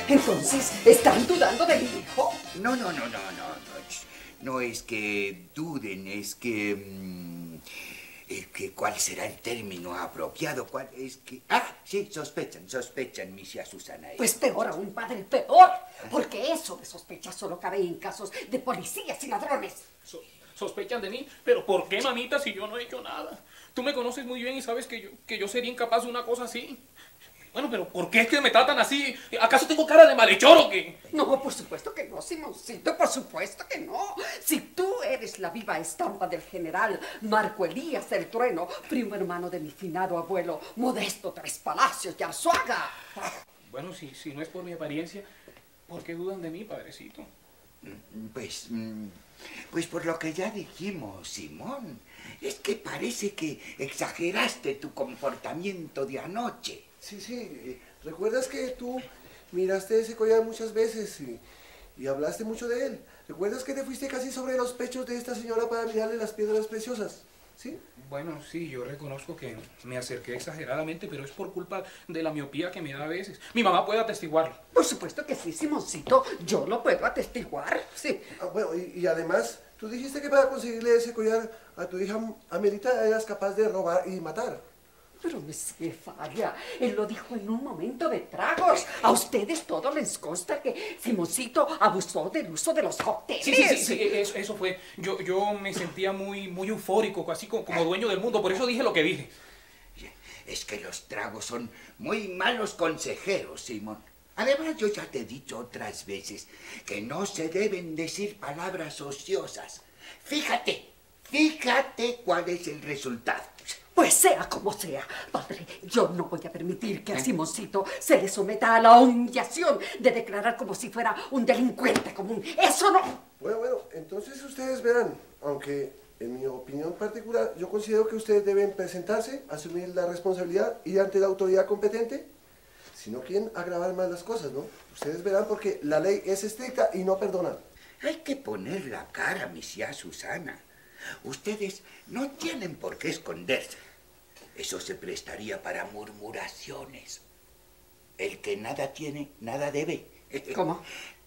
Entonces, ¿están dudando de mi hijo? No. No es que duden, es que... ¿cuál será el término apropiado? ¿Cuál es que...? Ah, sí, sospechan, misia Susana. Pues peor aún, padre, peor. Porque eso de sospechas solo cabe en casos de policías y ladrones. Sospechan de mí, pero ¿por qué, mamita, si yo no he hecho nada? Tú me conoces muy bien y sabes que yo sería incapaz de una cosa así. Bueno, pero ¿por qué es que me tratan así? ¿Acaso tengo cara de malhechor o qué? No, por supuesto que no, Simoncito, por supuesto que no. Si tú eres la viva estampa del general Marco Elías el Trueno, primo hermano de mi finado abuelo Modesto Tres Palacios y Arzuaga. Bueno, si no es por mi apariencia, ¿por qué dudan de mí, padrecito? Pues por lo que ya dijimos, Simón. Es que parece que exageraste tu comportamiento de anoche. Sí. ¿Recuerdas que tú miraste ese collar muchas veces y hablaste mucho de él? ¿Recuerdas que te fuiste casi sobre los pechos de esta señora para mirarle las piedras preciosas? ¿Sí? Bueno, sí, yo reconozco que me acerqué exageradamente, pero es por culpa de la miopía que me da a veces. Mi mamá puede atestiguarlo. Por supuesto que sí, Simoncito. Yo lo puedo atestiguar, sí. Bueno, y además, tú dijiste que para conseguirle ese collar a tu hija Amelita eras capaz de robar y matar. Pero Monsieur Falla, él lo dijo en un momento de tragos. A ustedes todos les consta que Simoncito abusó del uso de los cócteles. Sí, eso fue. Yo me sentía muy eufórico, así como dueño del mundo, por eso dije lo que dije. Es que los tragos son muy malos consejeros, Simón. Además, yo ya te he dicho otras veces que no se deben decir palabras ociosas. Fíjate cuál es el resultado. Pues sea como sea, padre, yo no voy a permitir que a Simoncito se le someta a la humillación de declarar como si fuera un delincuente común. ¡Eso no! Bueno, entonces ustedes verán, aunque en mi opinión particular yo considero que ustedes deben presentarse, asumir la responsabilidad, ir ante la autoridad competente, si no quieren agravar más las cosas, ¿no? Ustedes verán porque la ley es estricta y no perdona. Hay que poner la cara, misia Susana. Ustedes no tienen por qué esconderse. Eso se prestaría para murmuraciones. El que nada tiene, nada debe. ¿Cómo?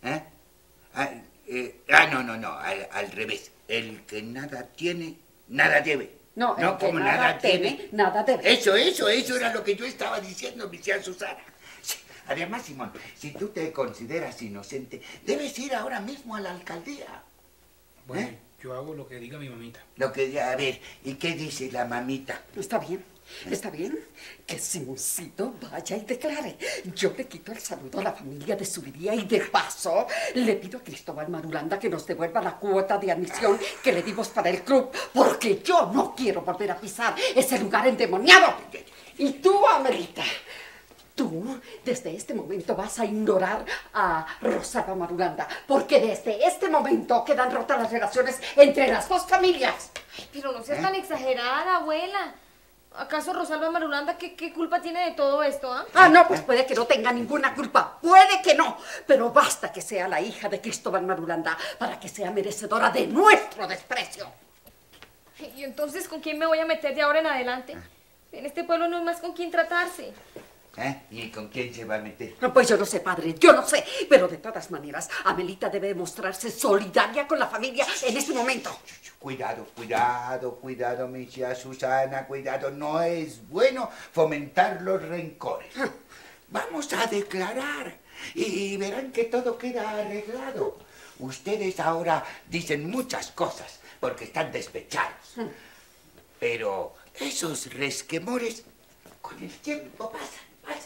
No, al revés. El que nada tiene, nada debe. No, el que nada teme, nada debe. Eso era lo que yo estaba diciendo, misia Susana. Sí. Además, Simón, si tú te consideras inocente, debes ir ahora mismo a la alcaldía. Bueno, yo hago lo que diga mi mamita. A ver, ¿y qué dice la mamita? Está bien que Simoncito vaya y declare. Yo le quito el saludo a la familia de Subiría y de paso le pido a Cristóbal Marulanda que nos devuelva la cuota de admisión que le dimos para el club, porque yo no quiero volver a pisar ese lugar endemoniado. Y tú, Amelita, tú desde este momento vas a ignorar a Rosalba Marulanda, porque desde este momento quedan rotas las relaciones entre las dos familias. Ay, pero no seas tan exagerada, abuela. ¿Acaso Rosalba Marulanda qué culpa tiene de todo esto, ah? No, pues puede que no tenga ninguna culpa, puede que no, pero basta que sea la hija de Cristóbal Marulanda para que sea merecedora de nuestro desprecio. ¿Y entonces con quién me voy a meter de ahora en adelante? En este pueblo no hay más con quién tratarse. ¿Y con quién se va a meter? Pues yo no sé, padre, yo no sé, pero de todas maneras, Amelita debe mostrarse solidaria con la familia en este momento. Cuidado, misia Susana, cuidado. No es bueno fomentar los rencores. Vamos a declarar y verán que todo queda arreglado. Ustedes ahora dicen muchas cosas porque están despechados. Pero esos resquemores con el tiempo pasan.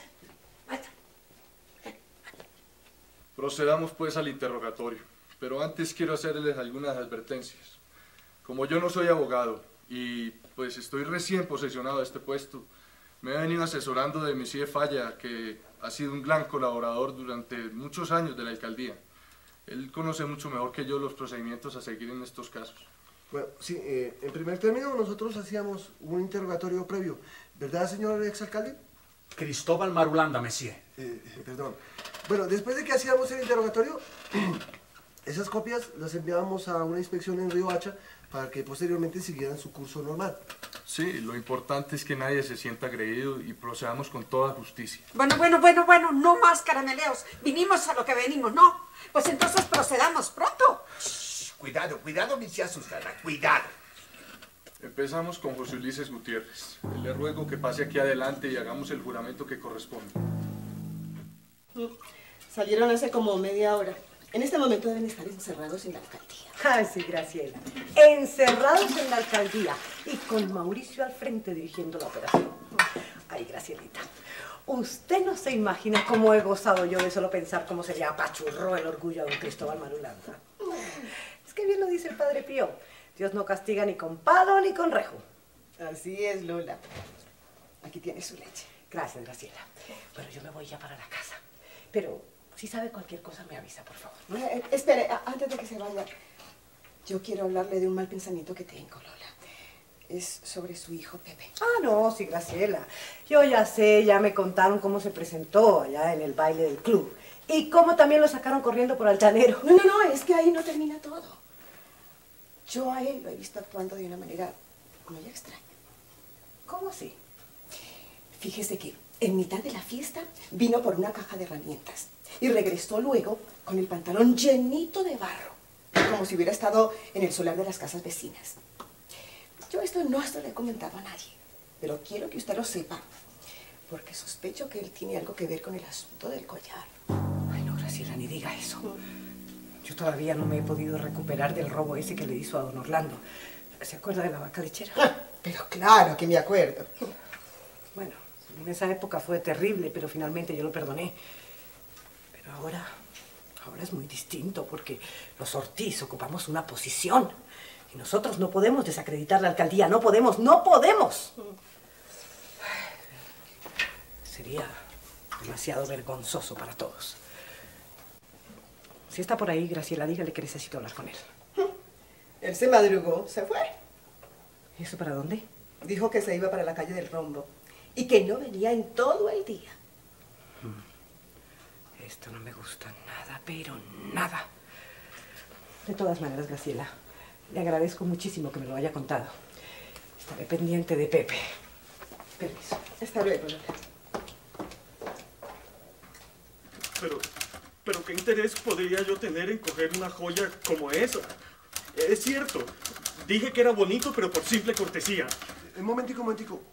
Procedamos pues al interrogatorio, pero antes quiero hacerles algunas advertencias. Como yo no soy abogado y pues estoy recién posesionado de este puesto, me he venido asesorando de Monsieur Falla, que ha sido un gran colaborador durante muchos años de la alcaldía. Él conoce mucho mejor que yo los procedimientos a seguir en estos casos. Bueno, sí, en primer término nosotros hacíamos un interrogatorio previo, ¿verdad, señor exalcalde? Cristóbal Marulanda, Messier. Perdón. Bueno, después de que hacíamos el interrogatorio, Esas copias las enviábamos a una inspección en Riohacha para que posteriormente siguieran su curso normal. Sí, lo importante es que nadie se sienta agredido y procedamos con toda justicia. Bueno, no más carameleos. Vinimos a lo que venimos, ¿no? Pues entonces procedamos pronto. Shh, cuidado, cuidado, mi tía Susana, cuidado. Empezamos con José Ulises Gutiérrez. Le ruego que pase aquí adelante y hagamos el juramento que corresponde. Salieron hace como media hora. En este momento deben estar encerrados en la alcaldía. Ay, sí, Graciela. Encerrados en la alcaldía y con Mauricio al frente dirigiendo la operación. Ay, Gracielita, usted no se imagina cómo he gozado yo de solo pensar cómo sería apachurró el orgullo de don Cristóbal Marulanda. Es que bien lo dice el Padre Pío. Dios no castiga ni con palo ni con rejo. Así es, Lola. Aquí tiene su leche. Gracias, Graciela. Bueno, yo me voy ya para la casa. Pero si sabe cualquier cosa, me avisa, por favor. Espere, antes de que se vaya, yo quiero hablarle de un mal pensamiento que tengo, Lola. Es sobre su hijo, Pepe. Ah, no, sí, Graciela. Yo ya sé, ya me contaron cómo se presentó allá en el baile del club. Y cómo también lo sacaron corriendo por altanero. No, es que ahí no termina todo. Yo a él lo he visto actuando de una manera muy extraña. ¿Cómo así? Fíjese que en mitad de la fiesta vino por una caja de herramientas y regresó luego con el pantalón llenito de barro, como si hubiera estado en el solar de las casas vecinas. Yo esto no se lo he comentado a nadie, pero quiero que usted lo sepa, porque sospecho que él tiene algo que ver con el asunto del collar. Ay, no, Graciela, ni diga eso. Yo todavía no me he podido recuperar del robo ese que le hizo a don Orlando. ¿Se acuerda de la vaca lechera? Pero claro que me acuerdo. Bueno, en esa época fue terrible, pero finalmente yo lo perdoné. Pero ahora es muy distinto, porque los Ortiz ocupamos una posición. Y nosotros no podemos desacreditar la alcaldía, no podemos. Sería demasiado vergonzoso para todos. Si está por ahí, Graciela, dígale que necesito hablar con él. Él se madrugó, se fue. ¿Y eso para dónde? Dijo que se iba para la calle del Rombo y que no venía en todo el día. Esto no me gusta nada, pero nada. De todas maneras, Graciela, le agradezco muchísimo que me lo haya contado. Estaré pendiente de Pepe. Permiso. Hasta luego, Lola. Pero ¿qué interés podría yo tener en coger una joya como esa? Es cierto, dije que era bonito, pero por simple cortesía. Un momentico.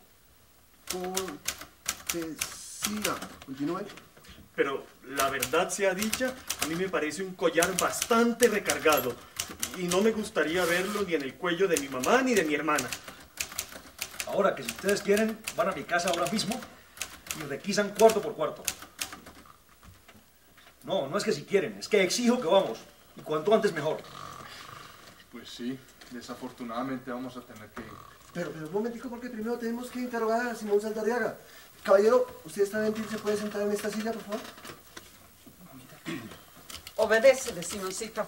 Cortesía. Continúe. Pero la verdad sea dicha, a mí me parece un collar bastante recargado. Y no me gustaría verlo ni en el cuello de mi mamá ni de mi hermana. Ahora que si ustedes quieren, van a mi casa ahora mismo y requisan cuarto por cuarto. No es que si quieren, es que exijo que vamos. Y cuanto antes mejor. Pues sí, desafortunadamente vamos a tener que ir. Pero un momentico, porque primero tenemos que interrogar a Simón Saldarriaga. Caballero, ¿usted está bien? ¿Se puede sentar en esta silla, por favor? Obedécele, Simoncito.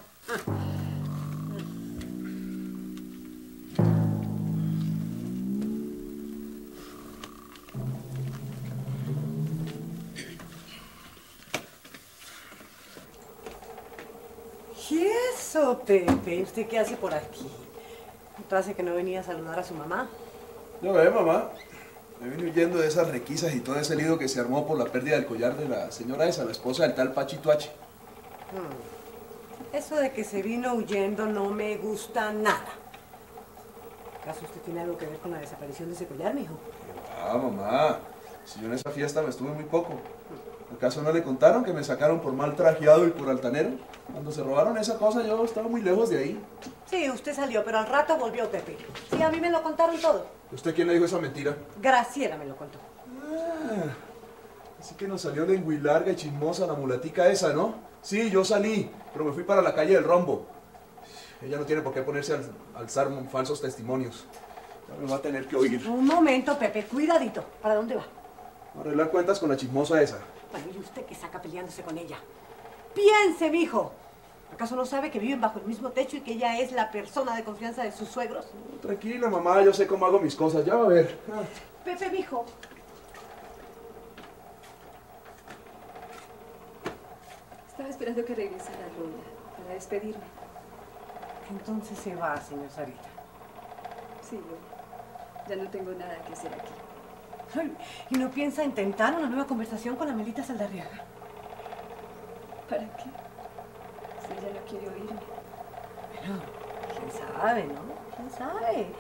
¿Y eso, Pepe? ¿Usted qué hace por aquí? ¿No hace que no venía a saludar a su mamá? Ya ve, mamá. Me vine huyendo de esas requisas y todo ese lío que se armó por la pérdida del collar de la señora esa, la esposa del tal Pachito H. Eso de que se vino huyendo no me gusta nada. ¿Acaso usted tiene algo que ver con la desaparición de ese collar, mijo? Ah, mamá. Si yo en esa fiesta me estuve muy poco. ¿Acaso no le contaron que me sacaron por mal trajeado y por altanero? Cuando se robaron esa cosa yo estaba muy lejos de ahí. Sí, usted salió, pero al rato volvió Pepe. Sí, a mí me lo contaron todo. ¿Usted quién le dijo esa mentira? Graciela me lo contó. Ah, así que nos salió lengua y larga y chismosa la mulatica esa, ¿no? Sí, yo salí, pero me fui para la calle del Rombo. Ella no tiene por qué ponerse a alzar falsos testimonios. Ya me va a tener que oír. Un momento, Pepe, cuidadito. ¿Para dónde va? A arreglar cuentas con la chismosa esa. Bueno, ¿y usted qué saca peleándose con ella? ¡Piense, mijo! ¿Acaso no sabe que viven bajo el mismo techo y que ella es la persona de confianza de sus suegros? Tranquila, mamá, yo sé cómo hago mis cosas, ya va a ver. Pepe, mijo. Estaba esperando que regresara Lola para despedirme. Entonces se va, señor Sarita. Sí, Lola. Ya no tengo nada que hacer aquí. Ay, ¿y no piensa intentar una nueva conversación con Amelita Saldarriaga? ¿Para qué? Si ella no quiere oírme. Bueno, quién sabe, ¿no? ¿Quién sabe?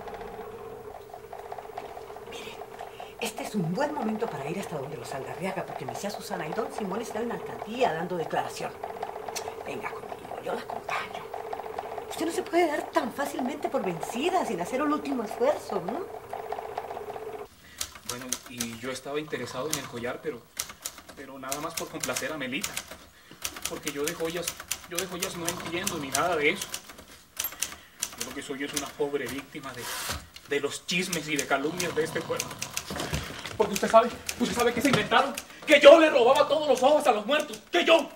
Mire, este es un buen momento para ir hasta donde los Saldarriaga, porque mi tía Susana y don Simón están en la alcaldía dando declaración. Venga conmigo, yo la acompaño. Usted no se puede dar tan fácilmente por vencida sin hacer un último esfuerzo, ¿no? Bueno, y yo estaba interesado en el collar, pero nada más por complacer a Melita. Porque yo de joyas no entiendo ni nada de eso. Yo lo que soy es una pobre víctima de los chismes y de calumnias de este pueblo. Porque usted sabe que se inventaron, que yo le robaba todos los ojos a los muertos, que yo.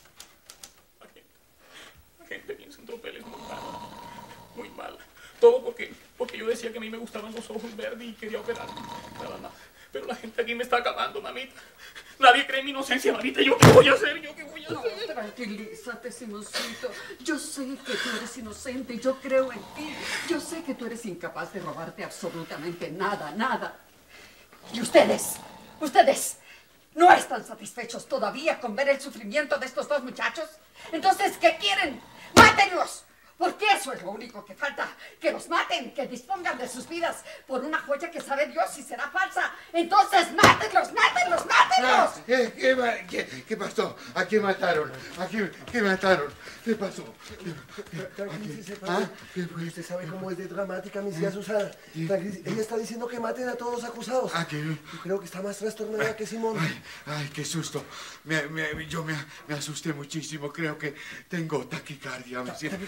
La gente piensa en Tropel es muy mala, muy mala. Todo porque yo decía que a mí me gustaban los ojos verdes y quería operarme, nada más. Pero la gente aquí me está acabando, mamita. Nadie cree en mi inocencia, mamita. ¿Yo qué voy a hacer? ¿Yo qué voy a hacer? No, tranquilízate, Simoncito. Yo sé que tú eres inocente y yo creo en ti. Yo sé que tú eres incapaz de robarte absolutamente nada, nada. Y ustedes, ¿no están satisfechos todavía con ver el sufrimiento de estos dos muchachos? Entonces, ¿qué quieren? ¡Mátenlos! Porque eso es lo único que falta. Que los maten, que dispongan de sus vidas por una joya que sabe Dios si será falsa. Entonces, mátenlos, mátenlos, mátenlos. ¿Qué pasó? ¿A quién mataron? ¿Qué mataron? ¿Qué pasó? Tranquilícese, padre. Usted sabe cómo es de dramática mi tía Susana. Ella está diciendo que maten a todos los acusados. Yo creo que está más trastornada que Simón. Ay, qué susto. Yo me asusté muchísimo. Creo que tengo taquicardia. Me siento...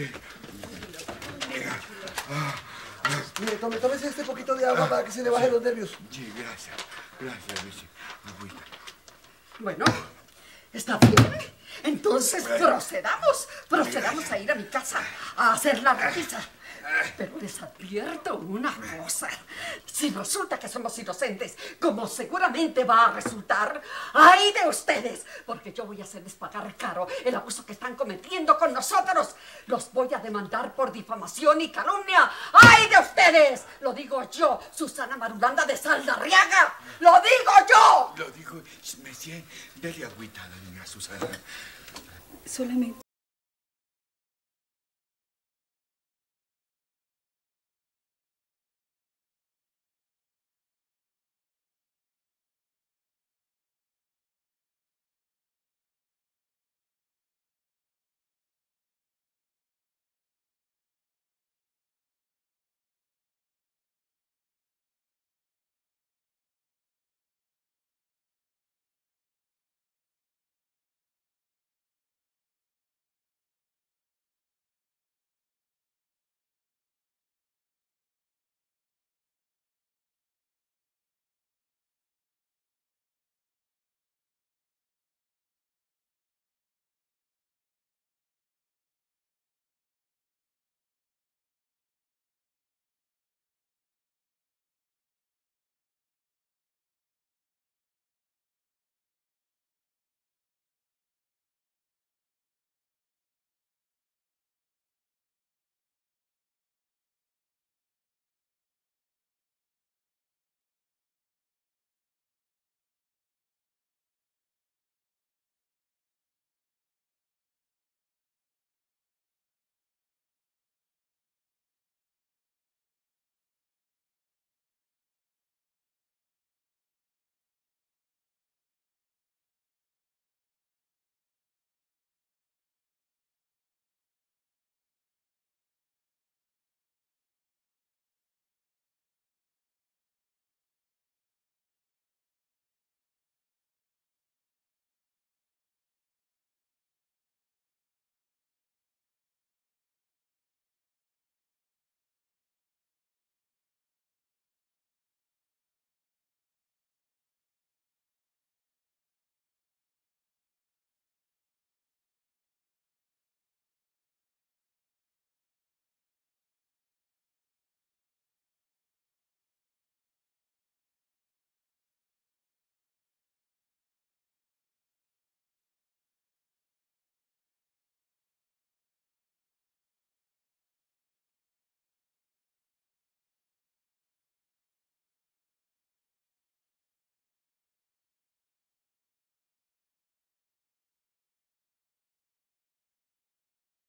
Mire, tómese este poquito de agua para que se le bajen los nervios. Sí, gracias. Gracias, Lucy. Agüita. Bueno, está bien. Entonces procedamos a ir a mi casa a hacer la requisa. Pero les advierto una cosa. Si resulta que somos inocentes, como seguramente va a resultar, ¡ay de ustedes! Porque yo voy a hacerles pagar caro el abuso que están cometiendo con nosotros. Los voy a demandar por difamación y calumnia. ¡Ay de ustedes! Lo digo yo, Susana Marulanda de Saldarriaga. ¡Lo digo yo! Lo digo, Messier, dele agüita a la niña Susana. Solamente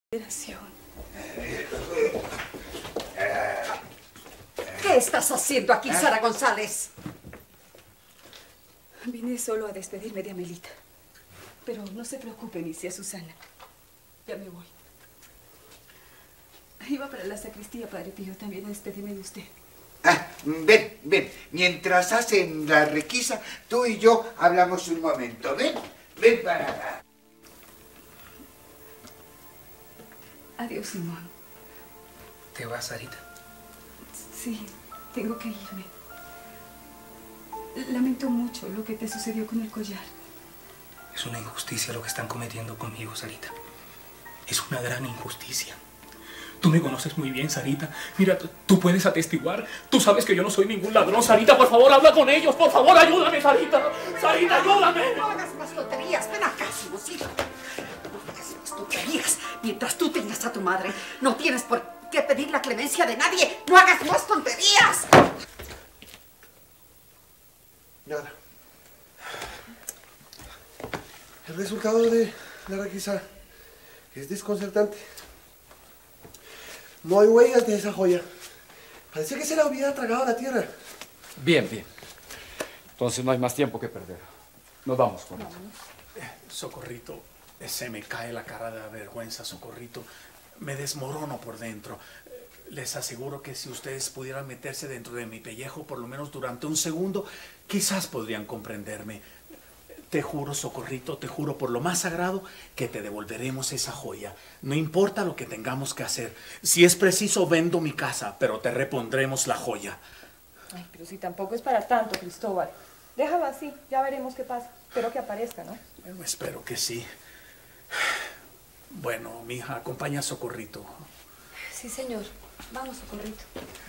¿Qué estás haciendo aquí, Sara González? Vine solo a despedirme de Amelita. Pero no se preocupe, mi tía Susana. Ya me voy. Iba para la sacristía, Padre Pío, también a despedirme de usted. Ven. Mientras hacen la requisa, tú y yo hablamos un momento. Ven para acá. Adiós, Simón. ¿Te vas, Sarita? Sí, tengo que irme. Lamento mucho lo que te sucedió con el collar. Es una injusticia lo que están cometiendo conmigo, Sarita. Es una gran injusticia. Tú me conoces muy bien, Sarita. Mira, tú puedes atestiguar. Tú sabes que yo no soy ningún ladrón. Sarita, por favor, habla con ellos. Por favor, ayúdame, Sarita. Sarita, ayúdame. No hagas más tonterías. Ven acá, Simoncito. No hagas más tonterías. Mientras tú tengas a tu madre, no tienes por qué pedir la clemencia de nadie. No hagas más tonterías. Nada. El resultado de la requisa es desconcertante. No hay huellas de esa joya. Parece que se la hubiera tragado la tierra. Bien. Entonces no hay más tiempo que perder. Nos vamos, Juanito. Socorrito, se me cae la cara de la vergüenza, Socorrito. Me desmorono por dentro. Les aseguro que si ustedes pudieran meterse dentro de mi pellejo por lo menos durante un segundo, quizás podrían comprenderme. Te juro, Socorrito, te juro por lo más sagrado que te devolveremos esa joya. No importa lo que tengamos que hacer. Si es preciso, vendo mi casa, pero te repondremos la joya. Ay, pero si tampoco es para tanto, Cristóbal. Déjalo así, ya veremos qué pasa. Espero que aparezca, ¿no? Bueno, espero que sí. Bueno, mija, acompaña a Socorrito. Sí, señor. Vamos, Socorrito.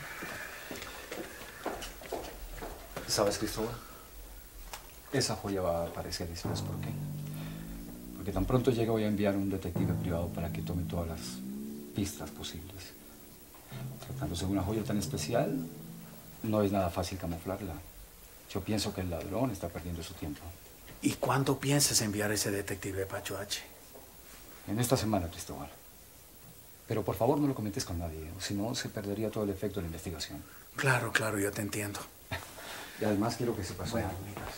¿Sabes, Cristóbal? Esa joya va a aparecer y ¿sabes por qué? Porque tan pronto llegue voy a enviar un detective privado para que tome todas las pistas posibles. Tratándose de una joya tan especial, no es nada fácil camuflarla. Yo pienso que el ladrón está perdiendo su tiempo. ¿Y cuándo piensas enviar ese detective, Pacho H? En esta semana, Cristóbal. Pero por favor no lo comentes con nadie, si no se perdería todo el efecto de la investigación. Claro, yo te entiendo. Y además quiero que sepas algo.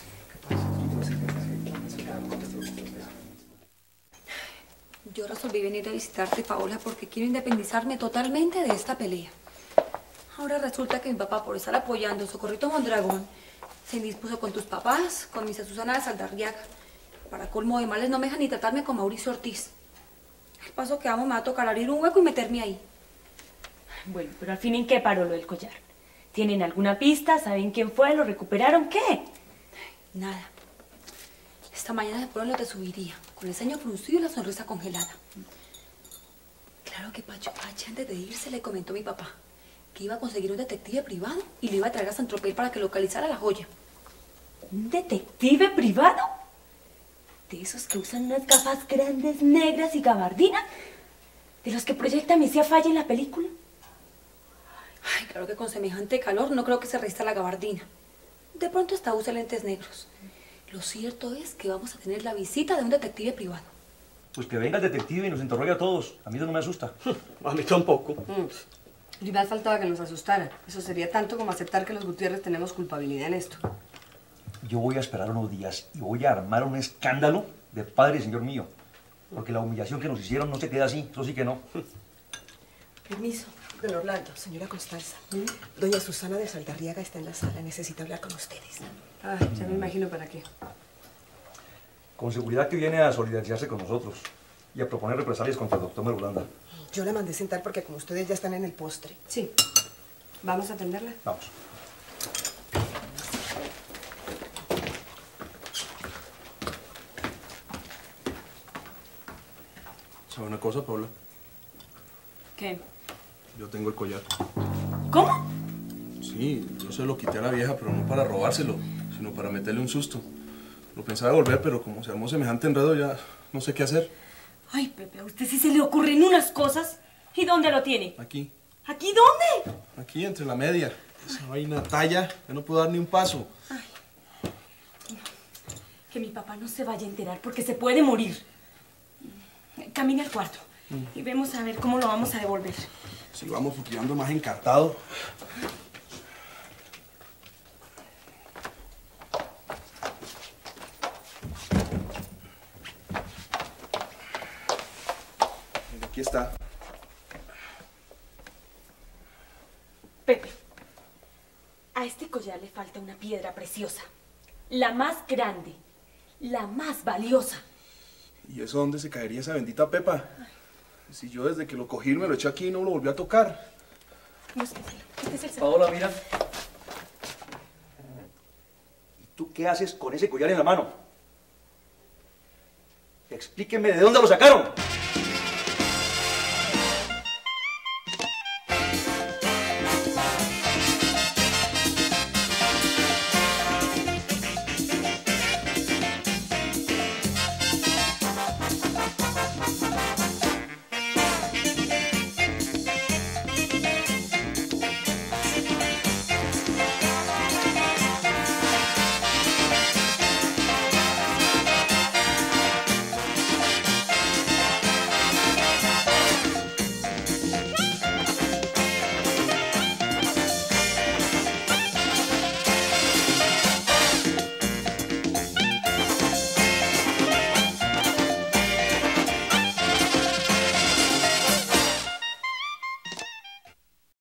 Yo resolví venir a visitarte, Paola, porque quiero independizarme totalmente de esta pelea. Ahora resulta que mi papá, por estar apoyando Socorrito Mondragón, se indispuso con tus papás, con mi Susana de Saldarriaga. Para colmo de males no me deja ni tratarme con Mauricio Ortiz. Al paso que vamos me va a tocar abrir un hueco y meterme ahí. Bueno, pero al fin, ¿en qué paró lo del collar? ¿Tienen alguna pista? ¿Saben quién fue? ¿Lo recuperaron? ¿Qué? Nada. Esta mañana de pronto te subiría, con el ceño fruncido y la sonrisa congelada. Claro que Pacho H, antes de irse, le comentó a mi papá que iba a conseguir un detective privado y lo iba a traer a Saint-Tropez para que localizara la joya. ¿Un detective privado? ¿De esos que usan unas gafas grandes, negras y gabardina? ¿De los que proyecta Mesía Falla en la película? Ay, claro que con semejante calor no creo que se resista la gabardina. De pronto hasta usa lentes negros. Lo cierto es que vamos a tener la visita de un detective privado. Pues que venga el detective y nos interrogue a todos. A mí eso no me asusta. A mí tampoco. Y más faltaba que nos asustara. Eso sería tanto como aceptar que los Gutiérrez tenemos culpabilidad en esto. Yo voy a esperar unos días y voy a armar un escándalo de padre y señor mío. Porque la humillación que nos hicieron no se queda así. Eso sí que no. Permiso. Don Orlando, señora Constanza. Doña Susana de Saldarriaga está en la sala. Necesita hablar con ustedes. Ah, ya me imagino para qué. Con seguridad que viene a solidarizarse con nosotros y a proponer represalias contra el doctor Merulanda. Yo la mandé sentar porque como ustedes ya están en el postre. Sí. ¿Vamos a atenderla? Vamos. ¿Sabe una cosa, Paula? ¿Qué? Yo tengo el collar. ¿Cómo? Sí, yo se lo quité a la vieja, pero no para robárselo, sino para meterle un susto. Lo pensaba devolver, pero como se armó semejante enredo, ya no sé qué hacer. Ay, Pepe, a usted sí se le ocurren unas cosas. ¿Y dónde lo tiene? Aquí. ¿Aquí dónde? Aquí, entre la media. Esa vaina talla, ya no puedo dar ni un paso. Que mi papá no se vaya a enterar porque se puede morir. Camine al cuarto. y vemos a ver cómo lo vamos a devolver. Si vamos quedando más encartado. Aquí está. Pepe, a este collar le falta una piedra preciosa. La más grande, la más valiosa. ¿Y eso dónde se caería esa bendita Pepa? Si yo desde que lo cogí me lo eché aquí y no lo volví a tocar. Paola, mira. ¿Y tú qué haces con ese collar en la mano? Explíqueme de dónde lo sacaron.